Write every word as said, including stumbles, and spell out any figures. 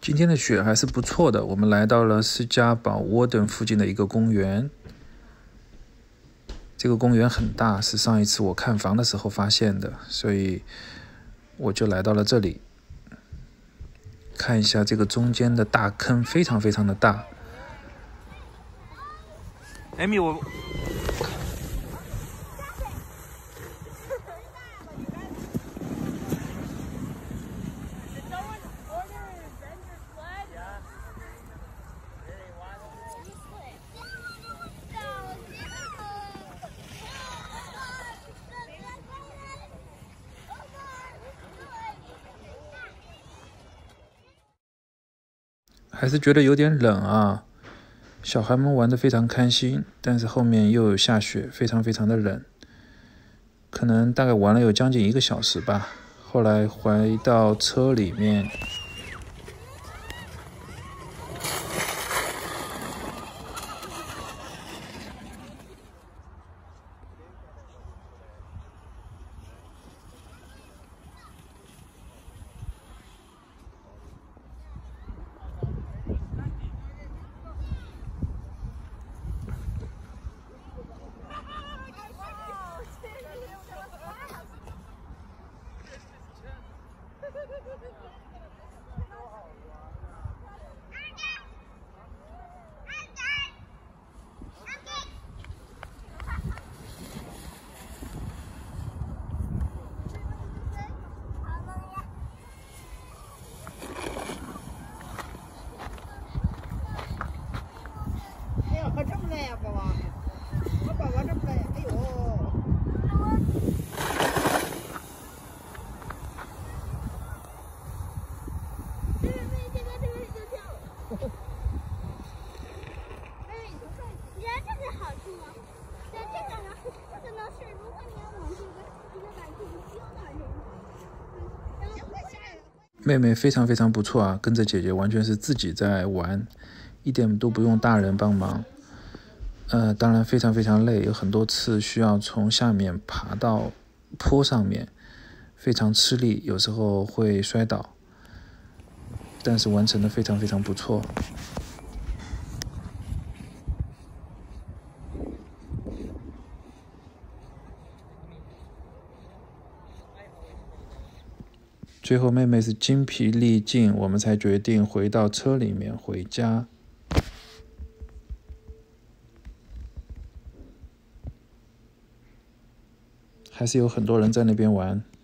今天的雪还是不错的，我们来到了斯嘉堡沃登附近的一个公园。这个公园很大，是上一次我看房的时候发现的，所以我就来到了这里，看一下这个中间的大坑，非常非常的大。艾米，我。还是觉得有点冷啊，小孩们玩得非常开心，但是后面又有下雪，非常非常的冷，可能大概玩了有将近一个小时吧。后来回到车里面，妹妹非常非常不错啊，跟着姐姐完全是自己在玩，一点都不用大人帮忙。呃，当然非常非常累，有很多次需要从下面爬到坡上面，非常吃力，有时候会摔倒，但是完成的非常非常不错。最后妹妹是精疲力尽，我们才决定回到车里面回家。还是有很多人在那边玩。